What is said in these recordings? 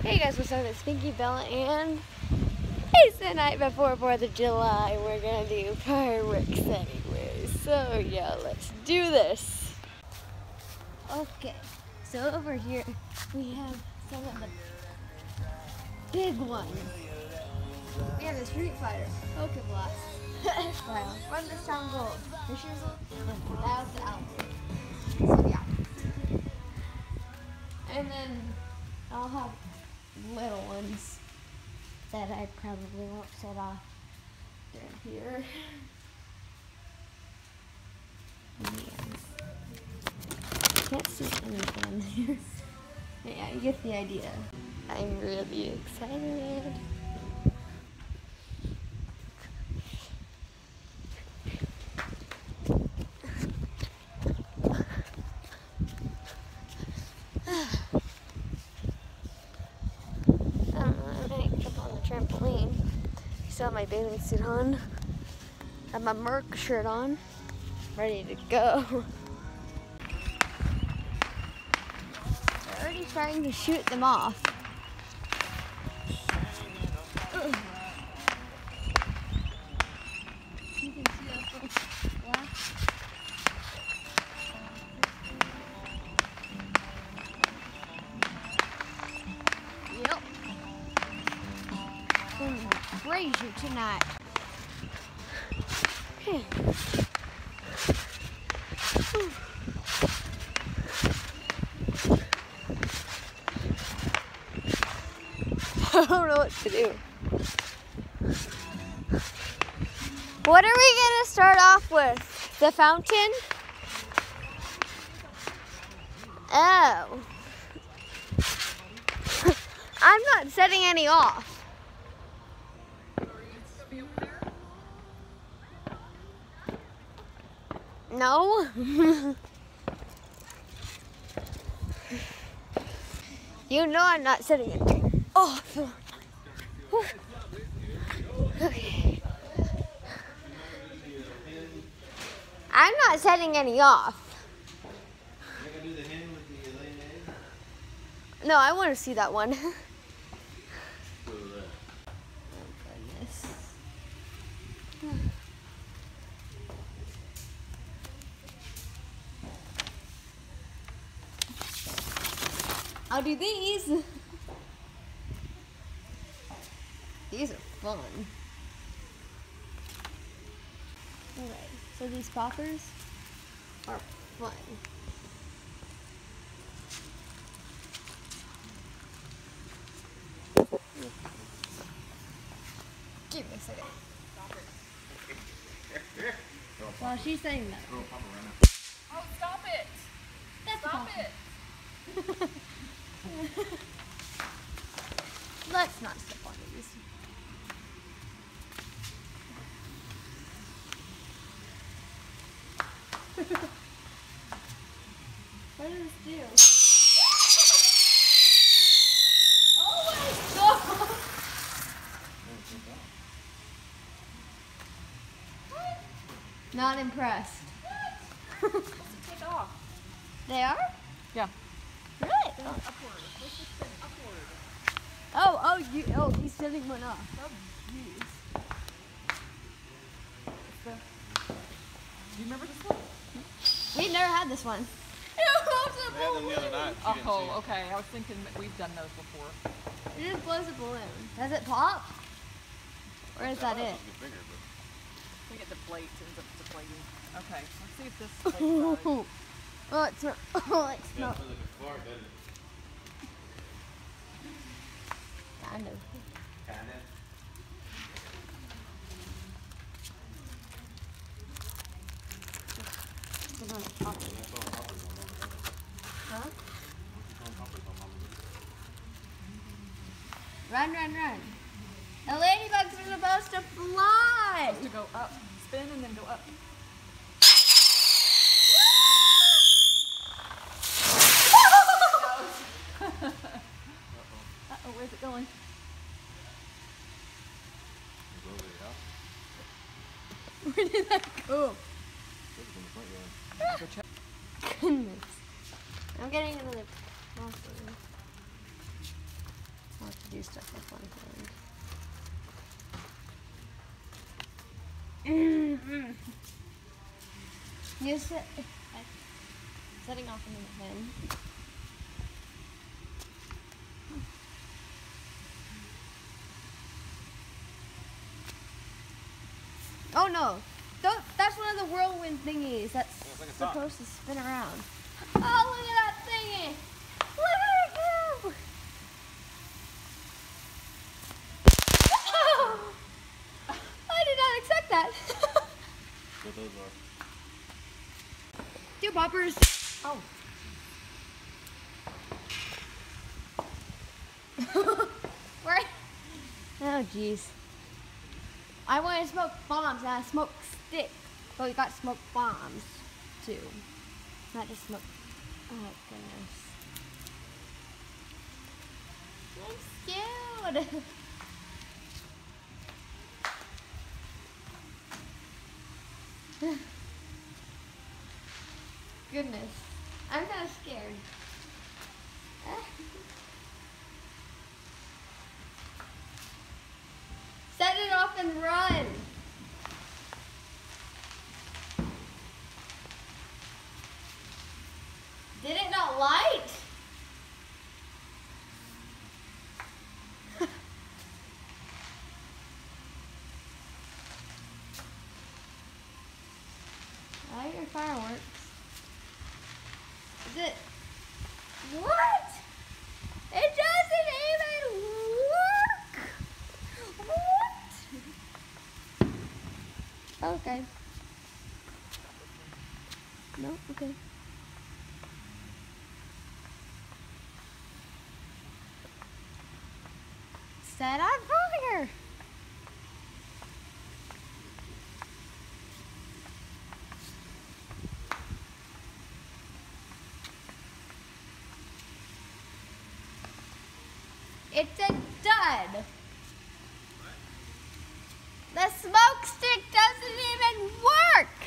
Hey guys, what's up? It's Pinky Bella and it's the night before 4th of July. We're gonna do fireworks anyway. So yeah, let's do this. Okay, so over here we have some of the big ones. We have the Street Fighter, Pokeblast, style, Run This Town Gold, the Shizzle, and that's the album. So yeah. And then I'll have little ones that I probably won't set off down here. Yeah. Can't see anything in here. Yeah, you get the idea. I'm really excited. Trampoline. Still have my bathing suit on. Have my Merc shirt on. Ready to go. They're already trying to shoot them off. Ugh. You can see those little flash. Yep. Raise you tonight. Okay. I don't know what to do. What are we gonna start off with? The fountain? Oh. I'm not setting any off. No. You know I'm not setting it off. Okay. I'm not setting any off. No, I want to see that one. I'll do these. These are fun. Okay, so these poppers are fun. Give me a second. Well, she's saying that. Oh, stop it! That's Stop it! Let's not step on these. What does this do? Oh my god! Not impressed. Let's take off. They are? Yeah. Really? Upward. Let's just spin upward. Oh, he's setting one off. Oh, jeez. Do you remember this one? We've never had this one. We had them the other night. You didn't see Oh, it. okay. I was thinking that we've done those before. It just blows a balloon. Does it pop? Or is that it? It's bigger, but I think it deflates, ends up deflating. Okay, let's see if this takes Oh, it's not. Oh, it's yeah, not. it feels like a fart, doesn't it? Kind of. Kind of. It's gonna pop. Huh? Run, run, run. The ladybugs are supposed to fly. to go up, spin, and then go up. Uh-oh, where's it going? Where did that go? Goodness. I'm getting another monster. do stuff with one hand. You set, setting off into the pen. Oh no! That's one of the whirlwind thingies that's supposed to spin around. Oh, look at that thingy! Look at it go! Oh! I did not expect that. What those are? 2 poppers. Oh. Where? Oh, jeez. I want to smoke bombs, not a smoke stick. But we got smoke bombs, too. Not just smoke. Oh, goodness. I'm scared. Goodness. I'm kind of scared. Set it off and run. Did it not light? I like your fireworks. Is it? What? It doesn't even work. What? Okay. No, okay. Set on fire. It's a dud. The smoke stick doesn't even work.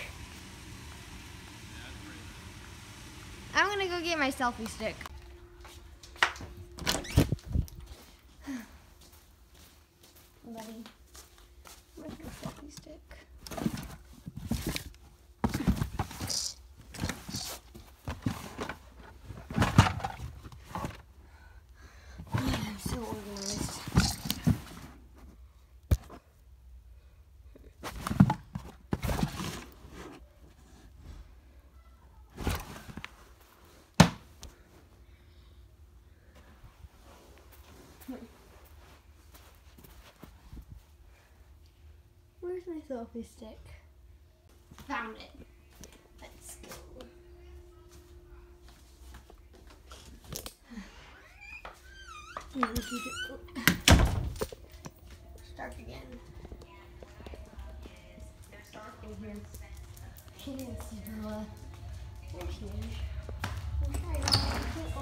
I'm gonna go get my selfie stick. Buddy, where's my selfie stick? I'm so organized. Where's my selfie stick? Found it. Let's go. Start again. It's dark in here. Can't see Bella. Where's she? I'm sorry, no.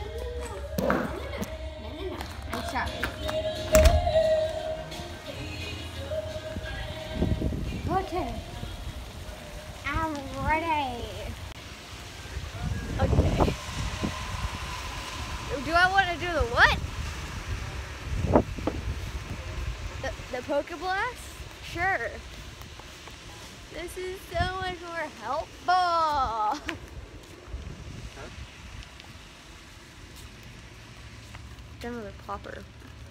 No. I'm sorry. Okay. I'm ready. Okay. Do I want to do the what? The Pokeblast? Sure. This is so much more helpful. Done with a popper.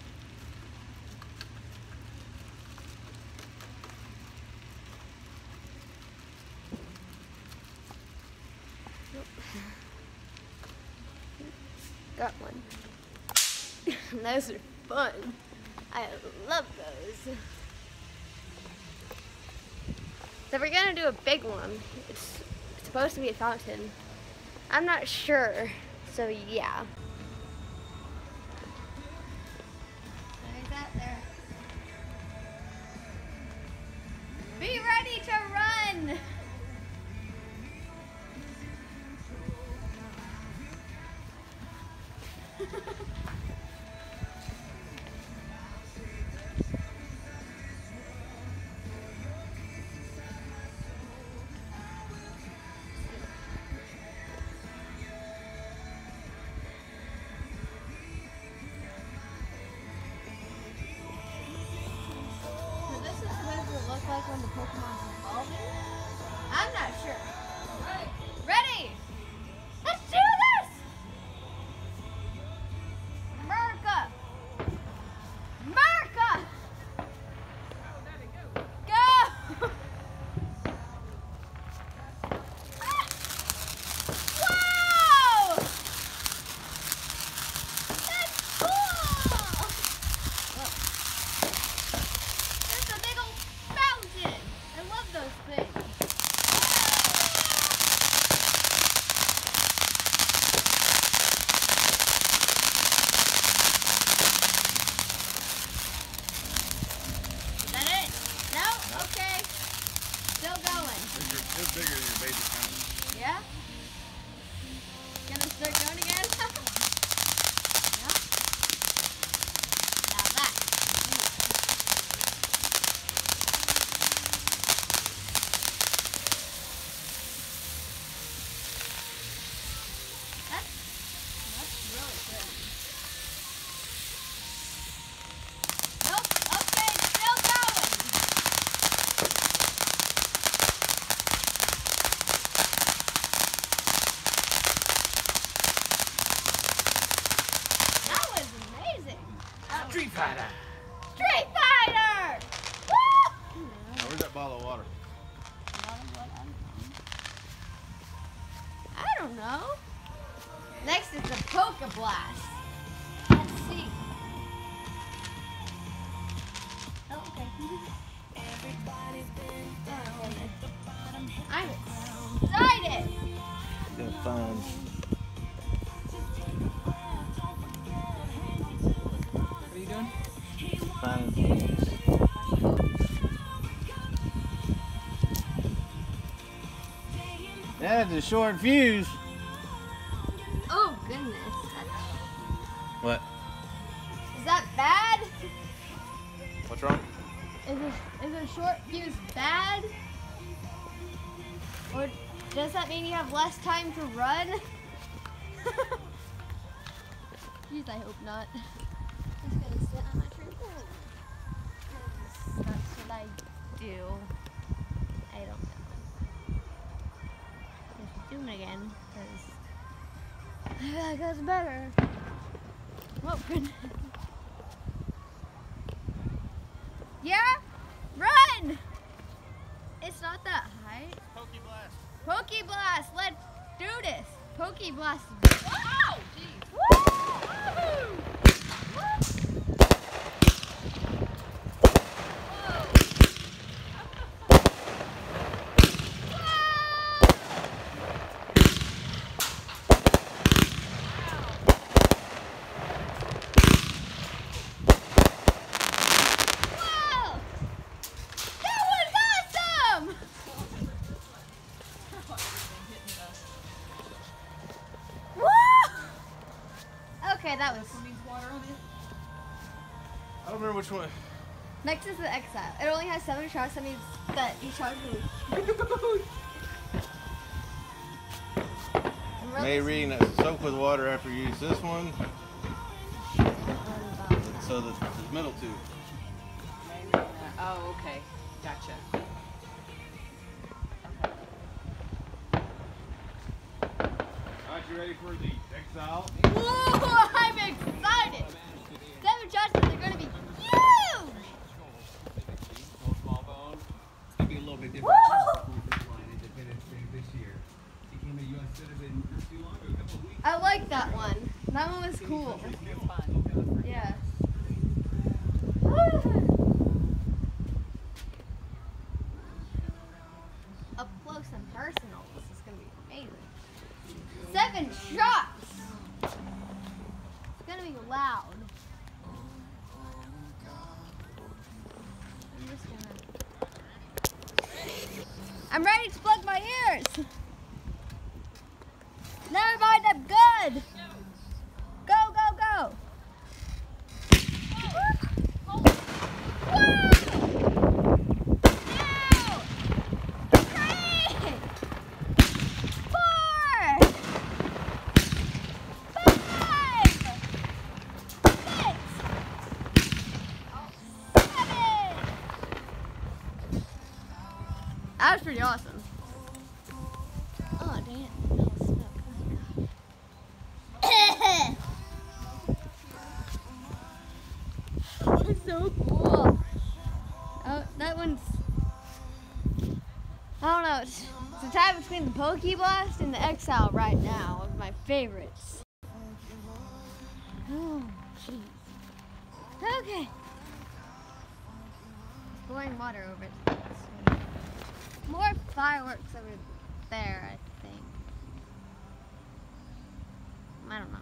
Got one. Those are fun. I love those. So we're gonna do a big one. It's supposed to be a fountain. I'm not sure, so yeah. There's that there. Be ready to run! Street Fighter. Street Fighter! Woo! Now, where's that bottle of water? I don't know. Next is the Poke Blast. Let's see. Oh, okay. I'm excited. Gonna find. What are you doing? Find these. That's a short fuse. Oh goodness. What? Is that bad? What's wrong? Is a short fuse bad? Or does that mean you have less time to run? Jeez, I hope not. I'm just gonna sit on my trampoline. 'Cause that's what I do. I don't know. Just doing it again, because I feel like that's better. Oh, goodness. Yeah? Run! It's not that high. Poke Blast. Poke Blast, let's do this. Poke Blast. Wow! Jeez. Woo! Okay, that was. I don't remember which one. Next is the Exile. It only has 7 shots. That means that each shot is May reading that soak with water after you use this one. So the middle two. Oh, okay. Gotcha. Alright, you ready for the Exile? Whoa, I'm excited. 7 shots and they're gonna be huge. Small bone. It's gonna be a little bit different. Woo! Independence Day this year. Became a U.S. citizen not too long ago, a couple of weeks. I like that one. That one was cool. It's fun. Yeah. Up close and personal. This is gonna be amazing. 7 shots. It's gonna be loud. I'm just gonna. I'm ready to plug my ears. Never mind, I'm good. Go, go, go. That was pretty awesome. Oh, damn. That was so cool. Oh, that one's... I don't know. It's a tie between the Poke Blast and the Exile right now of my favorites. Oh, jeez. Okay. Pouring water over it. More fireworks over there, I think. I don't know.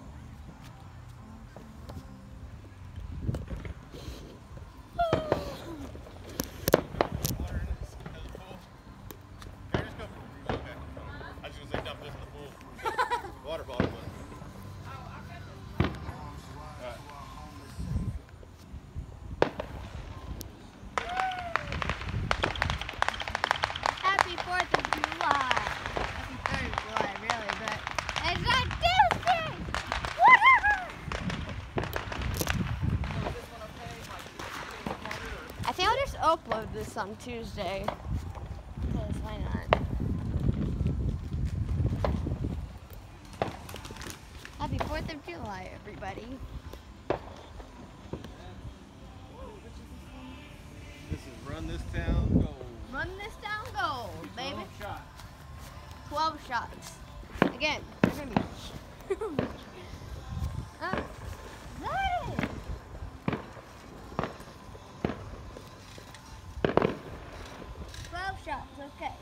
I was gonna say dump this in the pool. Water bottle. Happy 4th of July. Happy 3rd of July, really, but it's not Tuesday! I think I'll just upload this on Tuesday. Because why not? Happy 4th of July, everybody. Run this town gold. Run this down gold, baby. 12 shots. 12 shots. Again, they're gonna be huge. Nice. 12 shots, okay.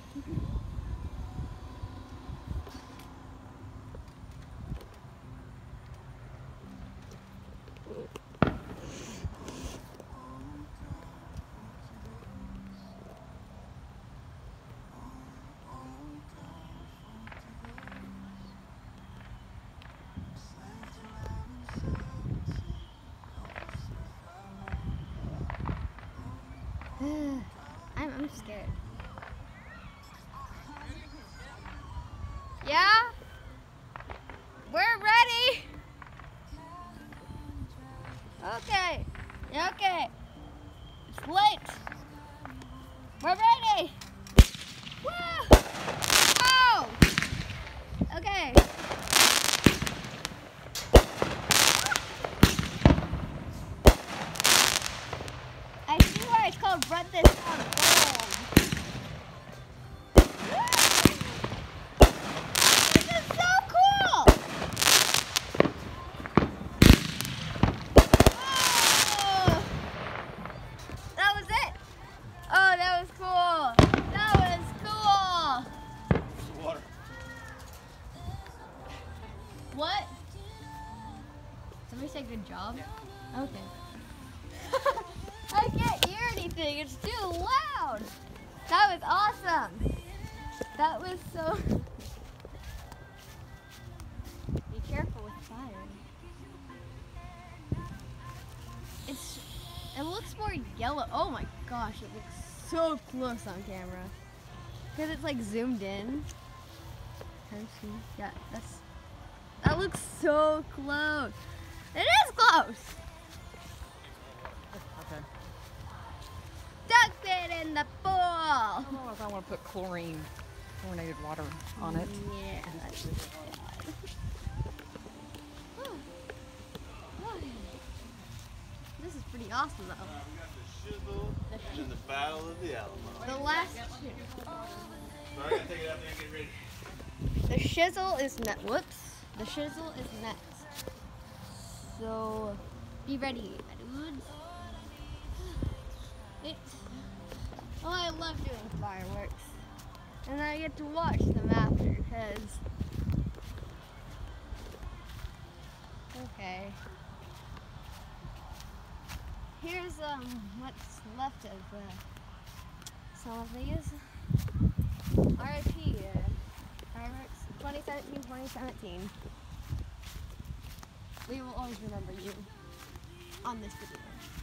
I'm scared. Yeah? We're ready. Okay. Okay. It's late. We're ready. Woo! Oh! Okay. I see why it's called Run This Town Gold. This is so cool! Oh, that was it. Oh, that was cool. That was cool. It's the water. What? Somebody say good job? Okay. I can't hear anything. It's too loud. That was awesome. That was so... Be careful with fire. It looks more yellow. Oh my gosh, it looks so close on camera. Because it's like zoomed in. Yeah, that looks so close. It is close. Okay. Duck it in the pool. I don't know if I want to put chlorinated water on it. Yeah, that's This is pretty awesome though. We got the shizzle and the Battle of the Alamo. The last Sorry, I gotta take it out there and get ready. the shizzle is next. Whoops. The shizzle is next. So be ready, my dudes. Oh, I love doing fireworks. And I get to watch them after because okay. Here's what's left of some of these. RIP fireworks 2017. We will always remember you on this video.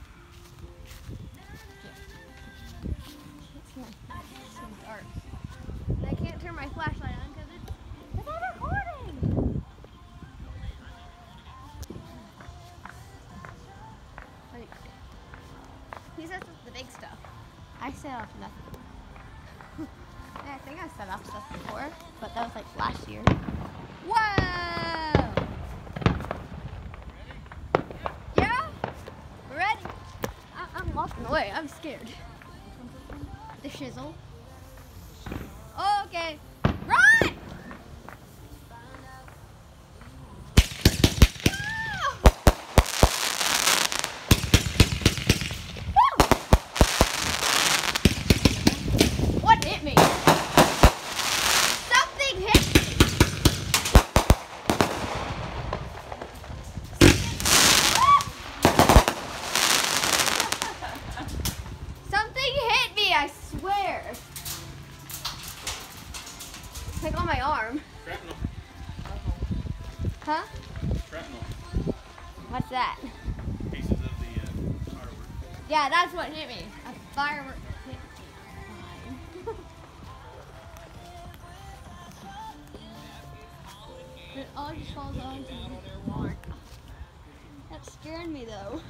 It's so dark. And I can't turn my flashlight on because it's not recording. Like, he sets up the big stuff. I set off nothing. Yeah, I think I set off stuff before, but that was like last year. Whoa! Yeah? We're ready? I'm walking away. I'm scared. The shizzle. Okay. Run! What hit me? Something hit me. Something hit me, I swear. Like on my arm. Shrapnel. Huh? Shrapnel. What's that? Pieces of the fireworks. Yeah, that's what hit me. A firework hit me. It all just falls onto the mark. That scared me though.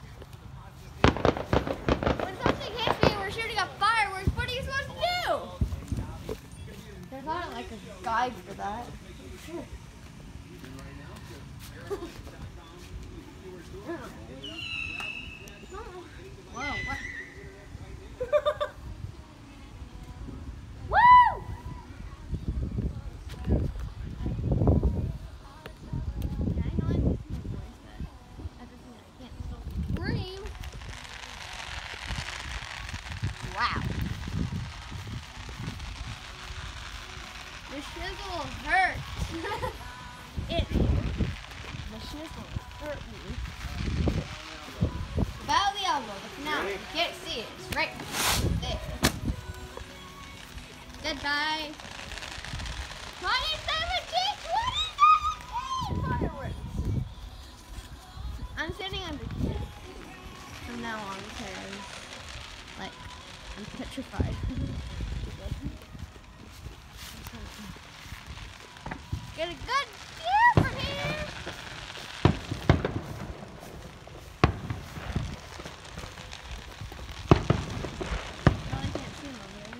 When something hits me and we're shooting up fireworks, what are you supposed to do? There's not like a guide for that. Whoa, what? Honey? You can't see it. It's right there. Goodbye. 2017! 2017! Fireworks! I'm sitting under here from now on because, like, I'm petrified. Get a good view from here! Well, I can't see them over there.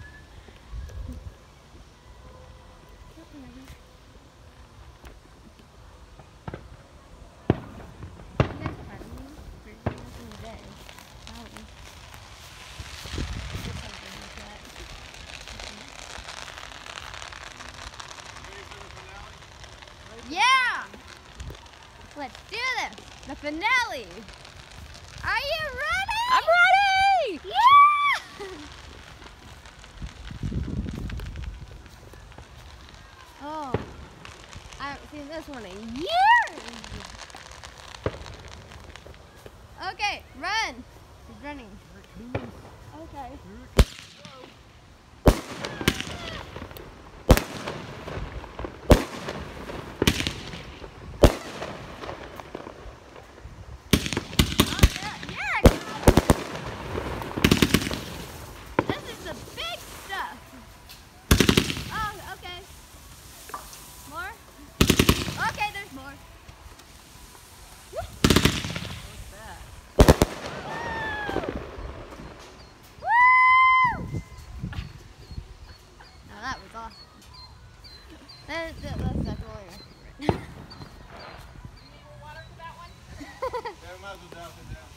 You guys proud of me for doing nothing today? Wow. Just something like that. Yeah! Let's do this! The finale! Are you ready? I'm ready! Yeah! Oh, I haven't seen this one in years! Okay, run! He's running. Okay. This is the big stuff. Oh, okay. More? Okay, there's more. What's that? Woo! Now that was awesome. That's definitely my favorite. Water for that one? Yeah, we might as well douse it down.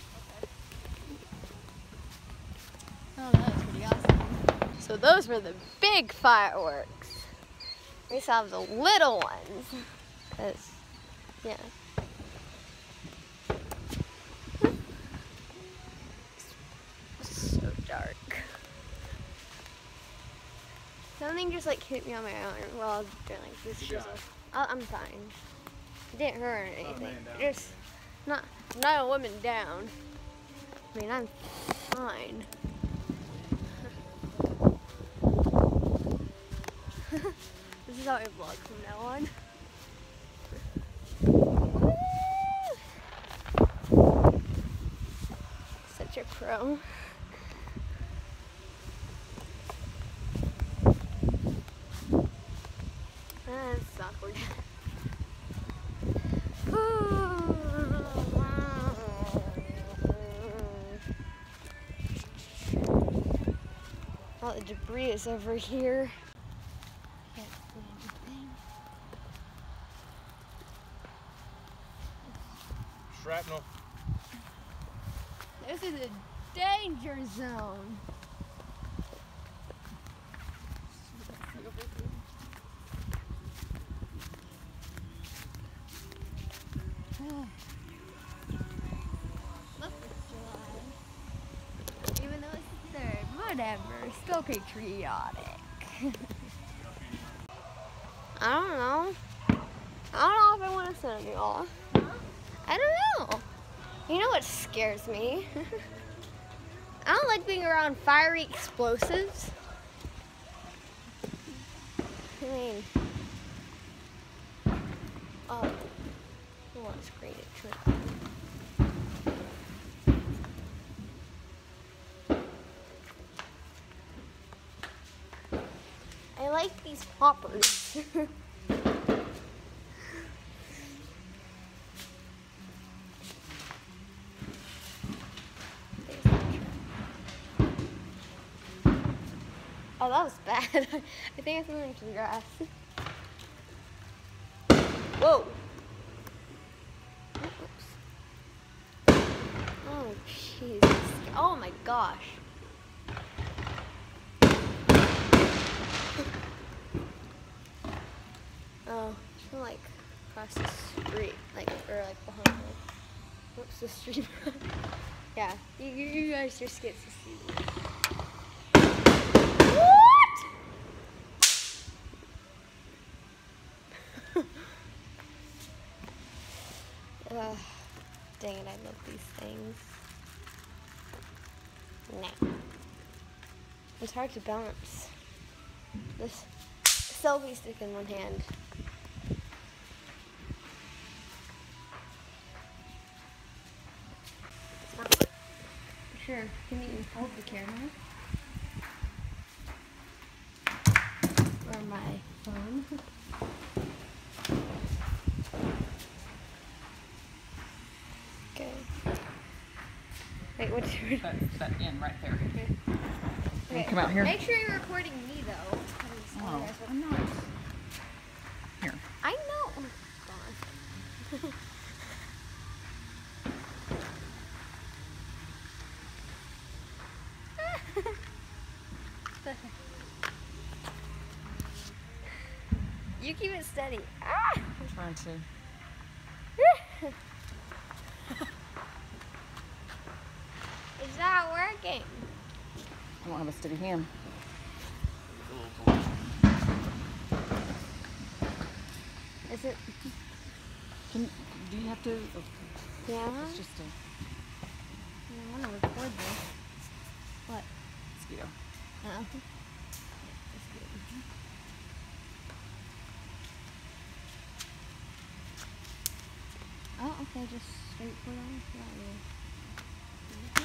Oh, that was pretty awesome. So those were the big fireworks. We saw the little ones. 'Cause, yeah. So dark. Something just like hit me on my arm while I was doing like this. You got chisel. I'm fine. It didn't hurt or anything. man down. Just not a woman down. I mean, I'm fine. This is how I vlog from now on. Woo! Such a pro. That's awkward. All the debris is over here. Can't see anything. Shrapnel. This is a danger zone. Look, it's July. Even though it's the 3rd, whatever. Still patriotic. I don't know. I don't know if I want to send you all. I don't know. You know what scares me? I don't like being around fiery explosives. I mean, oh, who wants graded trip? I like these poppers. Oh, that was bad. I think I threw it into the grass. Whoa. Oops. Oh, Jesus. Oh, my gosh. Oh, I like across the street, like, or like behind me. Whoops, the street. Yeah, you guys just get to see me. What? Dang it, I love these things. Nah. It's hard to balance this selfie stick in one hand. Sure. Can you hold the camera? Or my phone? Okay. Wait, what's your... That's that end right there. Okay. Come out here. Make sure you're recording me, though. Oh, I'm not. Here. I know. Oh, God. You keep it steady. Ah! I'm trying to. It's not working. I don't have a steady hand. Is it? Do you have to? Yeah. It's just a I want to record this. What? mosquito. Oh. Oh, okay, just straight put on. Yeah.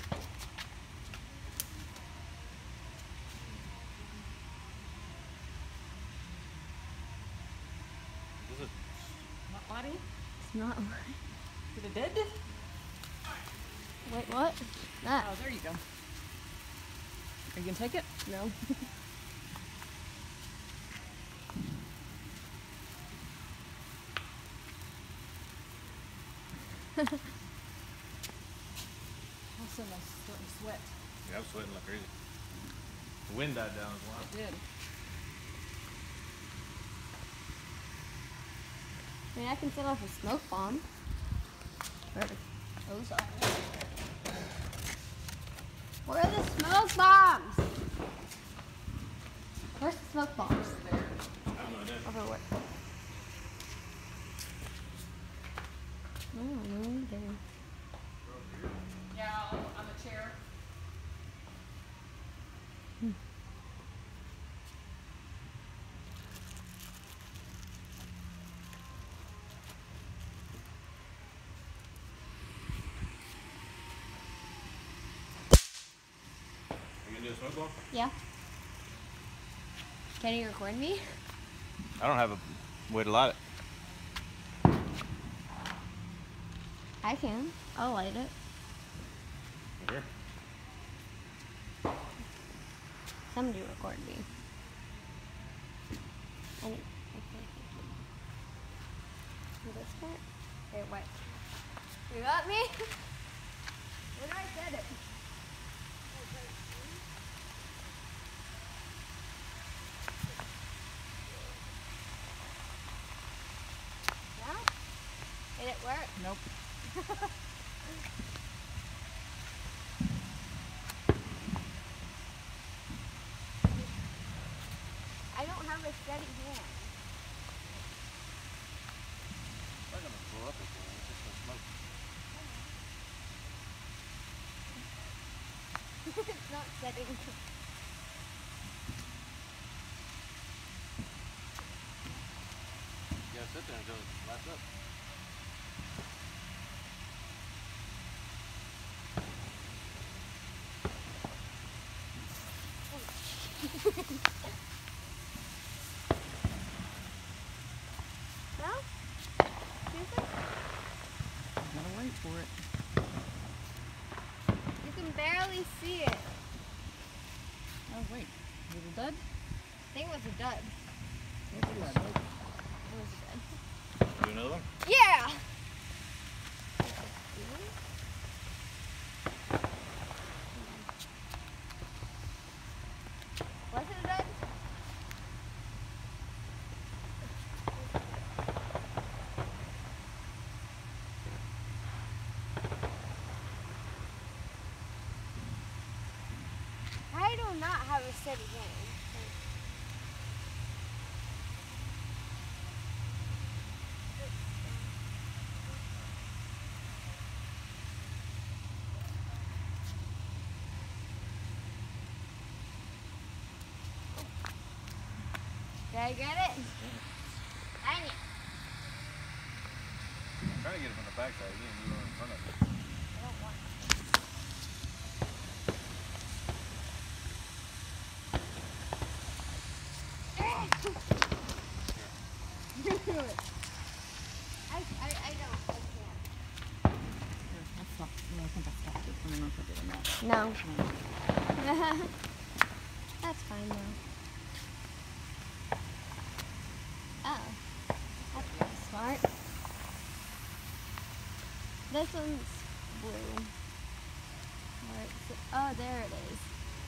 Is it? Not body? It's not. Is it dead? Wait, what? That. Oh, there you go. Are you gonna take it? No. Also, I'm starting to sweat. Yeah, I'm sweating like crazy. The wind died down as well. It did. I mean, I can set off a smoke bomb. Where are those are? Where are the smoke bombs? Where's the smoke bombs? I don't know that. Over what? I don't know either. Yeah, on the chair. You gonna do a smoke bomb? Yeah. Can you record me? I don't have a way to light it. I can. I'll light it. Here. Somebody record me. Okay. This part? Wait, what? You got me? When I said it. No? Did it work? Nope. I don't have a steady hand. I'm gonna blow up it. It's just gonna smoke. It's not steady. You gotta sit there until it lights up. No? Seriously? Gotta wait for it. You can barely see it. Oh wait, is it dead? I think it was a dud. It is. It was a dud. Do another one? Yeah! Was it a dud? I do not have a steady hand. I get it? Dang it. I'm trying to get it from the backside again. You were in front of it. I don't want I don't. I can't. That's not, I think I stopped it from enough of it in that. No. That's fine though. Oh. That's pretty smart. This one's blue. Oh, there it is.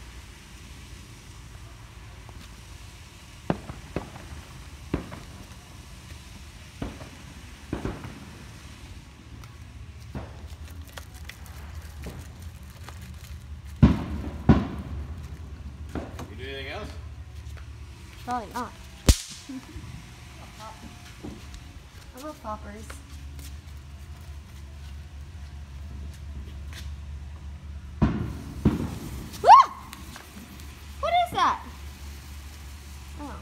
You do anything else? Probably not. I love poppers. Ah! What is that? Oh.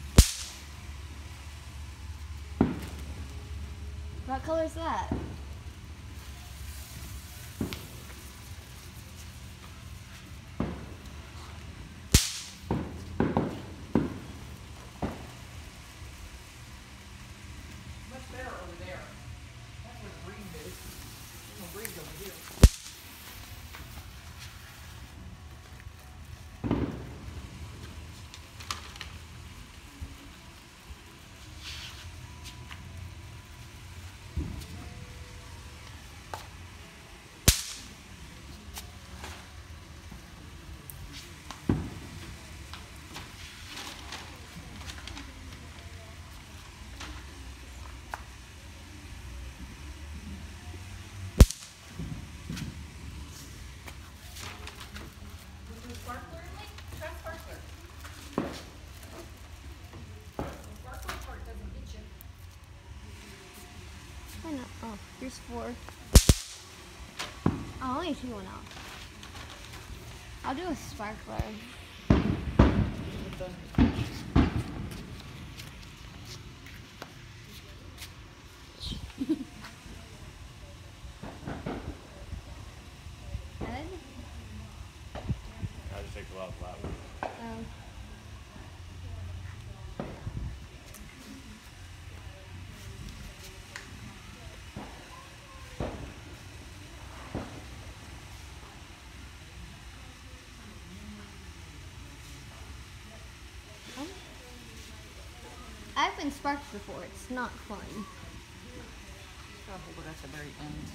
What color is that? Much better over there. That's where the breeze is. There's no breeze over here. Sparkler in it? Try sparkler. Sparkler part doesn't get you. Why not? Oh, here's 4. Oh, only 2 went off. I'll do a sparkler. Ed? I just take the loud loud. I've been sparked before. It's not fun. Gotta hold it at the very end.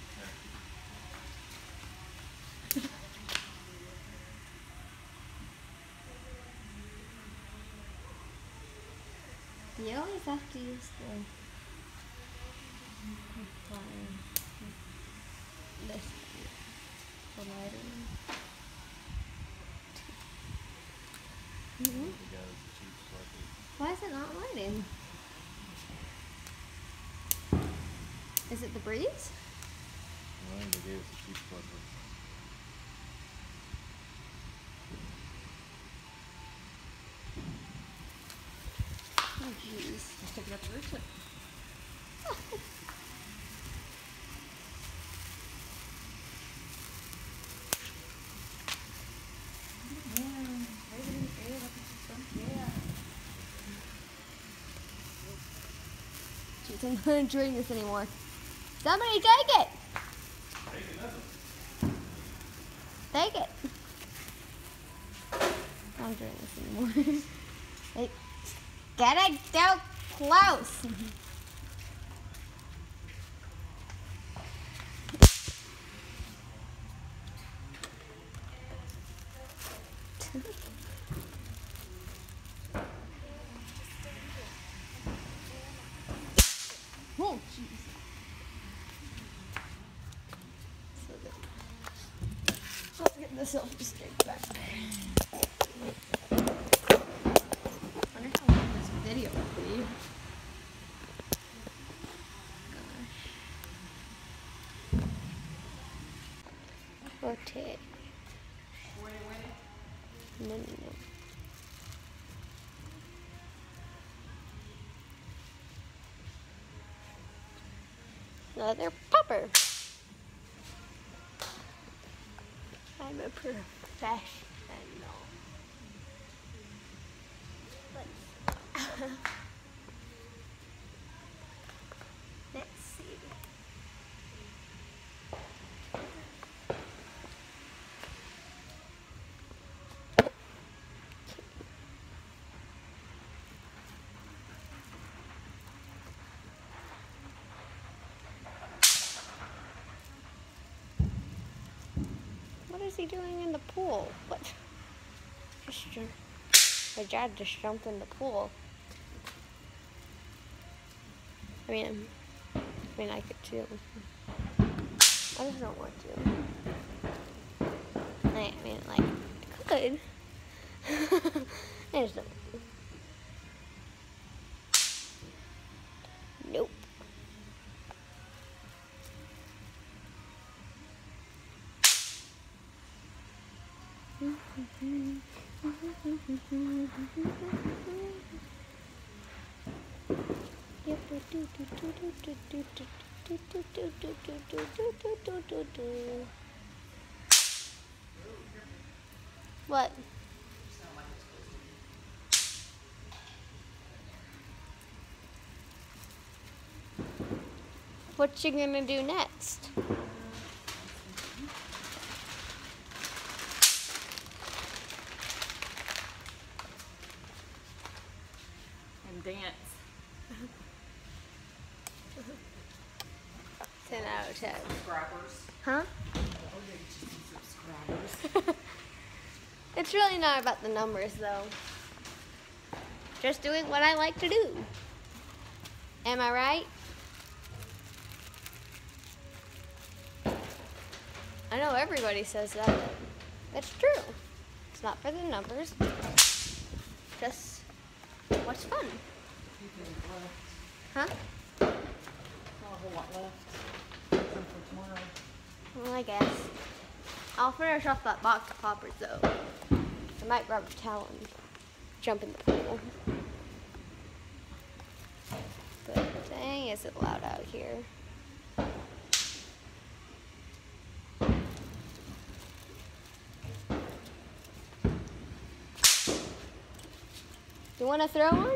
You always have to use this for lighting. Why is it not lighting? Is it the breeze? I think they gave us a cheap plug. Oh jeez. Let's take it up to Richard. Jeez, I'm not enjoying this anymore. Somebody take it! Take it! I'm not enjoying this anymore. Hey, get it so close! Oh, jeez. So good. Let's get the selfie stick back. I wonder how long this video will be. Gosh. Rotate. No, no, no. another popper. I'm a professional. Let's see. What is he doing in the pool? What? My dad just jumped in the pool. I mean, I could too. I just don't want to. I mean, like, I could. I just don't want to. Nope. What? What you gonna do next? And dance. 10 out of 10. Subscribers. Huh? Subscribers. It's really not about the numbers though. Just doing what I like to do. Am I right? I know everybody says that, but it's true. It's not for the numbers. Just what's fun. Huh? Not a whole lot left. Some for tomorrow. Well, I guess. I'll finish off that box of poppers though. I might grab a towel and jump in the pool. But dang, is it loud out here. You want to throw one?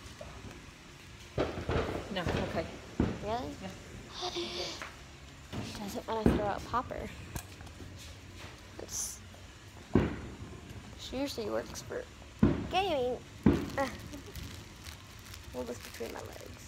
No, okay. Really? Yeah. She doesn't want to throw out popper. She usually works for gaming. Hold this between my legs.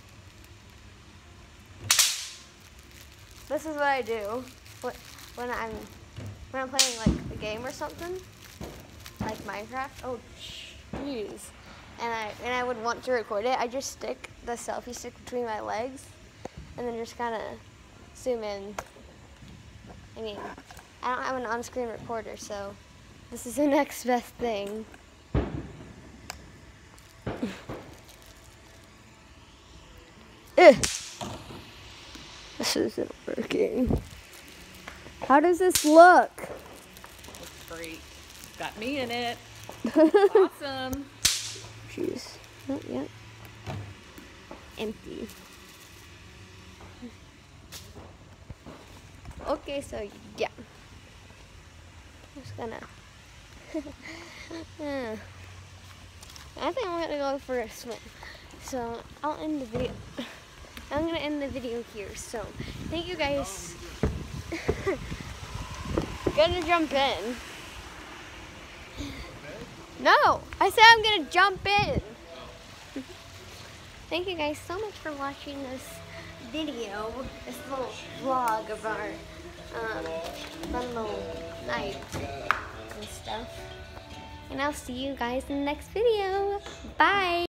This is what I do when I'm playing like a game or something, like Minecraft. Oh, jeez. And I would want to record it. I just stick the selfie stick between my legs, and then just kind of zoom in. I mean, I don't have an on-screen recorder, so this is the next best thing. This isn't working. How does this look? Looks great. Got me in it. Awesome. Jeez. Not yet. Empty. Okay, so yeah. Just gonna. I think I'm gonna go for a swim. So I'll end the video. I'm gonna end the video here. So thank you guys. Gonna jump in. No, I said I'm gonna jump in. Thank you guys so much for watching this video, this little vlog of our fun little night and stuff. And I'll see you guys in the next video. Bye.